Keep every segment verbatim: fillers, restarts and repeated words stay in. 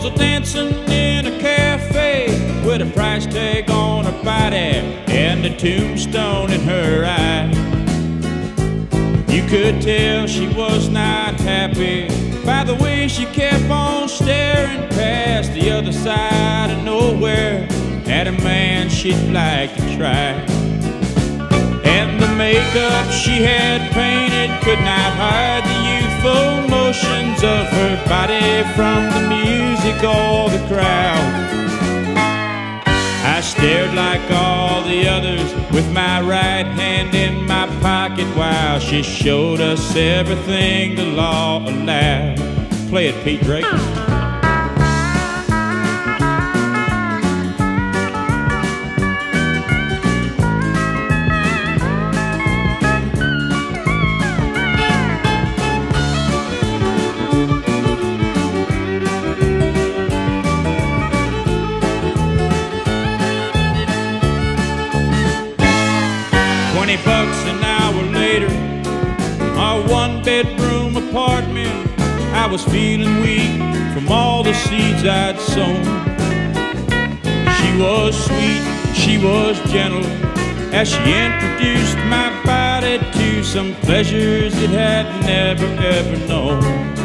was a dancing in a cafe with a price tag on her body and a tombstone in her eye. You could tell she was not happy by the way she kept on staring past the other side of nowhere at a man she'd like to try. And the makeup she had painted could not hide the youthful motions of her body from the music or the crowd. I stared like all the others with my right hand in my pocket while she showed us everything the law allowed. Play it, Pete Drake. Twenty bucks an hour later, our one-bedroom apartment. I was feeling weak from all the seeds I'd sown. She was sweet, she was gentle, as she introduced my body to some pleasures it had never ever known.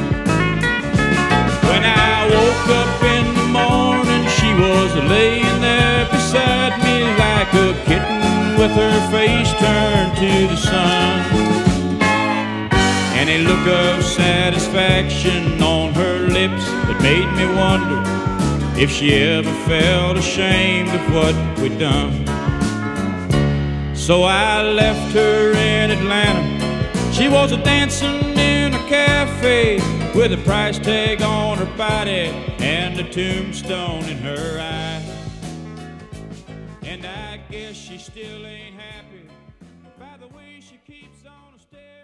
When I woke up in the morning, she was laying there beside me like a kitten with her face turned to the sun, and a look of satisfaction on her lips that made me wonder if she ever felt ashamed of what we'd done. So I left her in Atlanta. She was a dancing in a cafe with a price tag on her body and a tombstone in her eye. And I guess she still ain't happy by the way she keeps on a step.